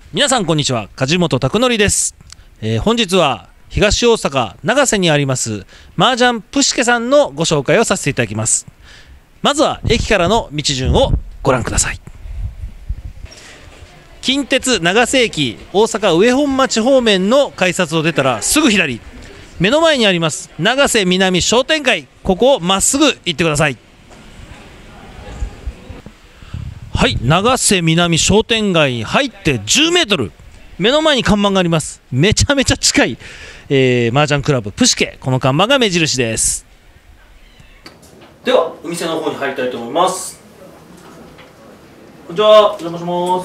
皆さんこんにちは、梶本拓典です。本日は東大阪長瀬にあります麻雀プシケさんのご紹介をさせていただきます。まずは駅からの道順をご覧ください。近鉄長瀬駅、大阪上本町方面の改札を出たらすぐ左、目の前にあります長瀬南商店街、ここをまっすぐ行ってください。はい、長瀬南商店街に入って10メートル、目の前に看板があります。めちゃめちゃ近い、麻雀クラブプシケ、この看板が目印です。ではお店の方に入りたいと思います。こんにちは、お邪魔します。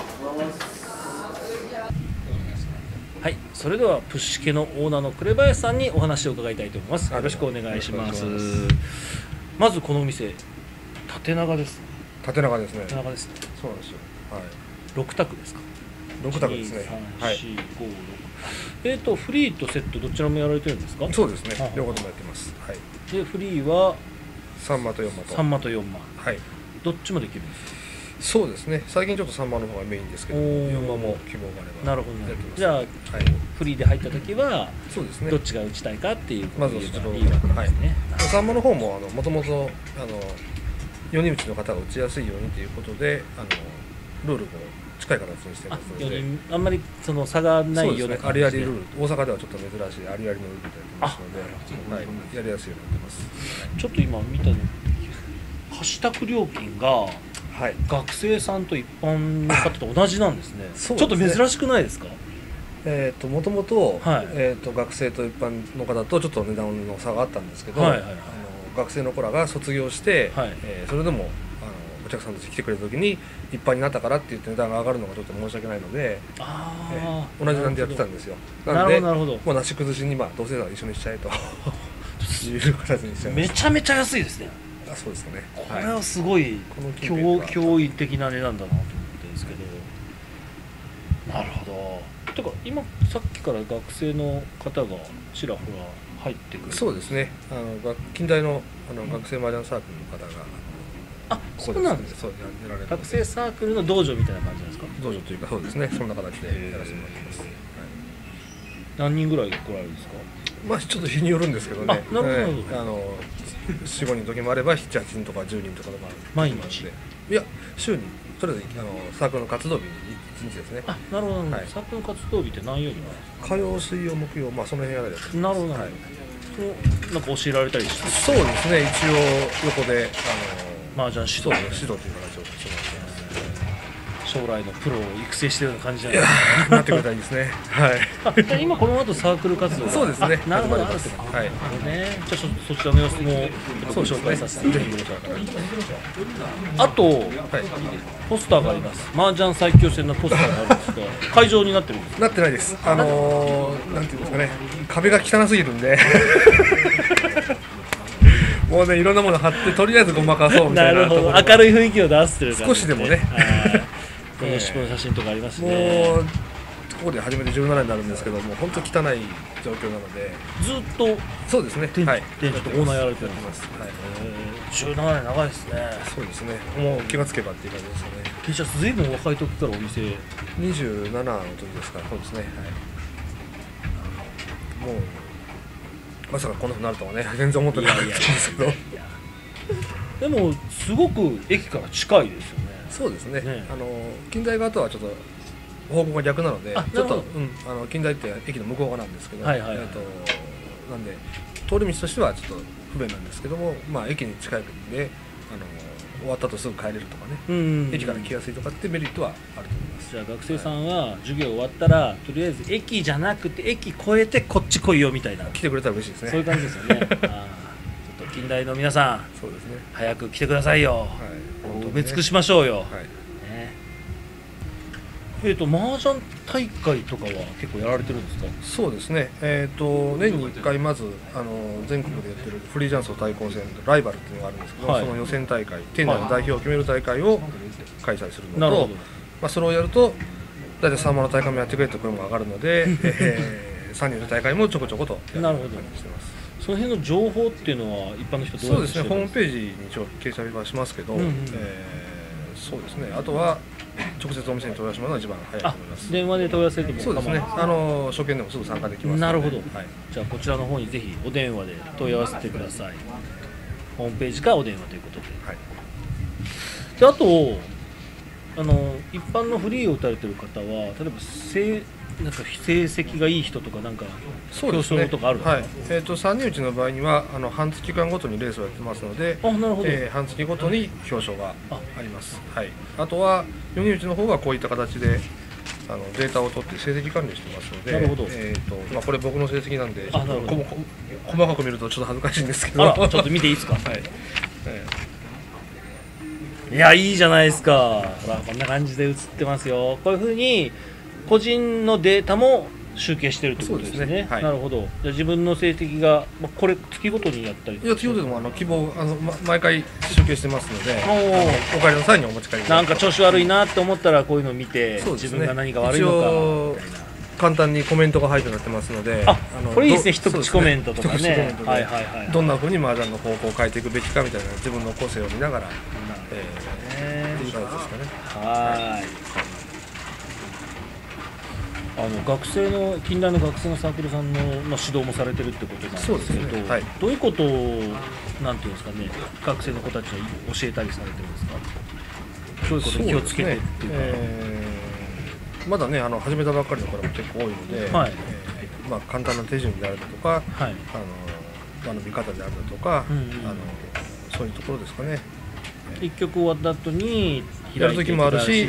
はい、それではプシケのオーナーの紅林さんにお話を伺いたいと思います。よろしくお願いします。まずこのお店、縦長ですね。 縦長ですね。 縦長ですね。 そうなんですよ。はい。 6択ですか。 6択ですね。はい。 フリーとセットどちらもやられてるんですか。 そうですね。両方ともやってます。はい。 でフリーは 3マと4マと。 3マと4マ。 はい。 どっちもできるんですか。 そうですね。最近ちょっと3マの方がメインですけど、4マも希望があれば。 なるほど。じゃあ、フリーで入った時はそうですね。どっちが打ちたいかっていうまずそっちのいいわけですね。 3マの方ももともと4人打ちの方が打ちやすいようにということでルールも近い形にしてますので、 あんまりその差がないようなありありルール、大阪ではちょっと珍しいありありのルールでやってますので、はい、やりやすいようになってます。 ちょっと今見たの貸託料金が、はい、学生さんと一般の方と同じなんですね。ちょっと珍しくないですか。 もともと学生と一般の方とちょっと値段の差があったんですけど、学生の子らが卒業して、それでもお客さんとして来てくれた時に一般になったからって言って値段が上がるのがちょっと申し訳ないので、同じ値段でやってたんですよ。なのでもうなし崩しにどうせなら一緒にしちゃえという形にしちゃいました。 めちゃめちゃ安いですね。 そうですね。 これはすごい驚異的な値段だなと思ってるんですけど。なるほど。てか今さっきから学生の方がちらほら入ってくる。 そうですね。近代の学生麻雀サークルの方がそうなんです。そうやられる。学生サークルの道場みたいな感じなんですか。 道場というかそうですね。そんな形でやらせてもらってます。 何人ぐらい来られるんですか。 ちょっと日によるんですけどね。 なるほど。 4、5人の時もあれば7、8人とか10人とかのもある。 毎日。 いや週にとりあえずサークルの活動日に1日ですね。 なるほど。サークルの活動日って何曜日なんですか。 火曜、水曜、木曜、その辺やられて。 なるほど。なんか教えられたりして。 そうですね。一応横で麻雀指導という形をしてもらってます。 将来のプロを育成してるような感じじゃないですか。なってくれたらいいですね。 はい。今この後サークル活動。 そうですね。 なるほど。はい。じゃあそちらの様子もご紹介させていただきます。あとポスターがあります。麻雀最強戦のポスターがあるんですが、会場になってるんですか。 なってないです。なんていうんですかね。壁が汚すぎるんで。もうね、いろんなもの貼ってとりあえずごまかそうみたいな。なるほど。 明るい雰囲気を出すというか、 少しでもね。 この尻尾の写真とかありますね。 もうここで初めて17年になるんですけども、本当汚い状況なので。 ずっとそうですね。 はい。店長とオーナーやられてます。 はい。 17年長いですね。 そうですね。もう気がつけばっていう感じですよね。 T シャツずいぶん若い時からお店。 27の時ですから。そうですね。はい。もうまさかこんなふうになるとはね、全然思ってなかったんですけど。 でもすごく駅から近いですよね。 そうですね。近代側とはちょっと方向が逆なので、ちょっと近代って駅の向こう側なんですけど、なんで通り道としてはちょっと不便なんですけども、駅に近いので終わった後すぐ帰れるとかね、駅から来やすいとかってメリットはあると思います。 じゃあ学生さんは授業終わったらとりあえず駅じゃなくて駅越えてこっち来いよみたいな。 来てくれたら嬉しいですね。 そういう感じですよね。ちょっと近代の皆さん、 そうですね。 早く来てくださいよ。埋め尽くしましょうよ。麻雀大会とかは結構やられてるんですか。 そうですね。年に1回まず全国でやってるフリージャンソ対抗戦ライバルっていうのがあるんですけど、その予選大会、県内の代表を決める大会を開催するのと、それをやると大体3万の大会もやってくれという声も上がるので、3人の大会もちょこちょことやる感じしてます。 その辺の情報っていうのは一般の人どうそうですね。ホームページに一応掲載はしますけど、そうですね。あとは直接お店に問い合わせるのが一番早いと思います。 電話で問い合わせるともそうですね。初見でもすぐ参加できますので。 なるほど。じゃあこちらの方にぜひお電話で問い合わせてください。ホームページかお電話ということで。であと一般のフリーを打たれてる方は例えばなんか成績がいい人とかなんか表彰とかあるんですか？ 3人うちの場合には半月間ごとにレースをやってますので、 なるほど、 半月ごとに表彰があります。あとは4人うちの方はこういった形でデータを取って成績管理してますので、 なるほど。 これ僕の成績なんで細かく見るとちょっと恥ずかしいんですけど、 ちょっと見ていいですか？いや、いいじゃないですか。ほらこんな感じで映ってますよ。こういうふうに個人のデータも集計してるってことですね。なるほど。じゃあ自分の成績がこれ月ごとにやったり。 いや、月ごとでも希望毎回集計してますので、お帰りの際にお持ち帰り。 なんか調子悪いなって思ったらこういうのを見て、自分が何が悪いのかみたいな。 簡単にコメントが入ってなってますので、 これいいですね。一口コメントとかね。 どんなふうに麻雀の方向を変えていくべきかみたいな自分の個性を見ながらっていう感じですかね。 学生の近代の学生のサークルさんの指導もされてるってことなんですけど、どういうことをなんていうんですかね、学生の子たちに教えたりされてるんですか？どういうことに気をつけてっていうか、 まだね始めたばっかりの子も結構多いので、簡単な手順であるだとか、場の見方であるだとか、そういうところですかね。 一曲終わった後にやる時もあるし、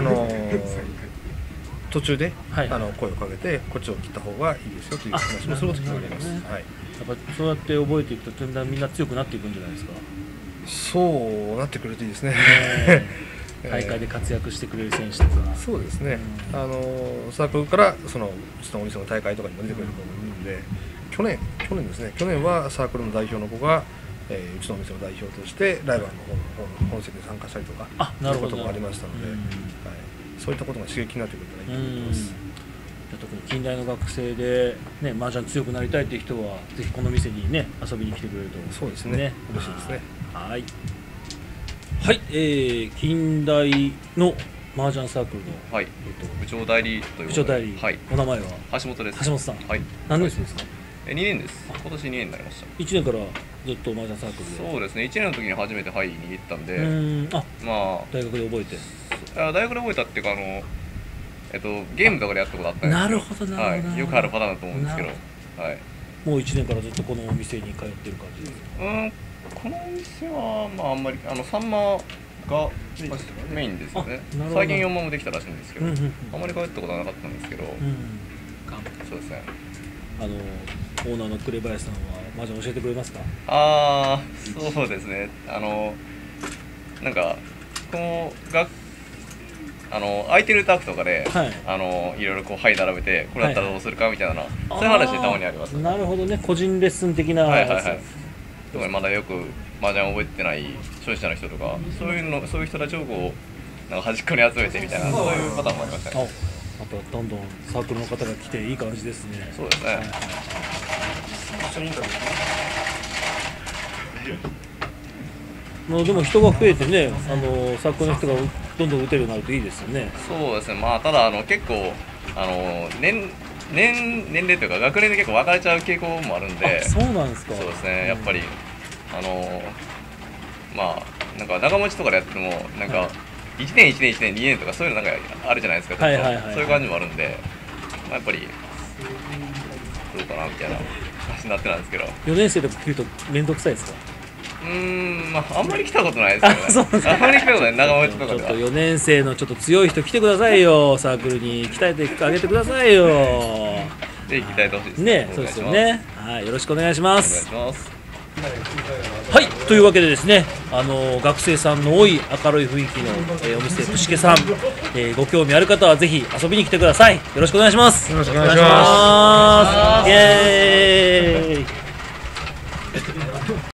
途中で声をかけてこっちを切った方がいいですよという話もすることがあります。やっぱそうやって覚えていくとだんだんみんな強くなっていくんじゃないですか？ そうなってくるといいですね。 大会で活躍してくれる選手とか。 そうですね。サークルからうちのお店の大会とかにも出てくれると思うので、去年ですね。去年はサークルの代表の子がうちのお店の代表としてライバルの本戦で参加したりとかそういうこともありましたので、そういったことが刺激になってくるといいと思います。 特に近代の学生でね、麻雀強くなりたいという人はぜひこの店にね遊びに来てくれると。 そうですね。嬉しいですね。 はい、近代の麻雀サークルの部長代理という部長代理、お名前は橋本です。 橋本さん、何年生ですか ？2年です。今年2年になりました。 1年からずっと麻雀サークルで。 そうですね。1年の時に初めて握ったんで、 大学で覚えて。 大学で覚えたっていうかゲームとかでやったことあったんですけど。 なるほどなるほど。 よくあるパターンだと思うんですけど、 もう1年からずっとこのお店に通ってる感じですか？ このお店はあんまりサンマがメインですよね。最近4万もできたらしいんですけど、あまり通ったことはなかったんですけど、そうですね。 オーナーの紅林さんは麻雀教えてくれますか？ そうですね。なんかこう空いてるタークとかで、いろいろこう並べてこれだったらどうするかみたいな、そういう話でたまにあります。 なるほどね。個人レッスン的な。 とかまだよく麻雀覚えてない初心者の人とか、そういう人たちをこうなんか端っこに集めてみたいな、そういうパターンもありましたね。 またどんどんサークルの方が来ていい感じですね。 そうですね。 でも人が増えてね、サークルの人がどんどん打てるようになるといいですよね。 そうですね。ただ結構年齢というか学年で結構分かれちゃう傾向もあるんで。 そうなんですか。 そうですね。やっぱりなんか長持ちとかでやっててもなんか1年1年1年2年とかそういうのなんかあるじゃないですか。そういう感じもあるんで、やっぱりどうかなみたいな話になってなんですけど。 4年生でも来ると面倒くさいですか？ あんまり来たことないですけどね。あんまり来たことない。長持ちとかでは。 ちょっと4年生のちょっと強い人来てくださいよ。サークルに鍛えてあげてくださいよ。 ぜひ鍛えてほしいですね。そうですよね。よろしくお願いします。 お願いします。 というわけでですね、学生さんの多い明るい雰囲気の、お店プシケさん、ご興味ある方はぜひ遊びに来てください。よろしくお願いします。 よろしくお願いします。 イエーイ。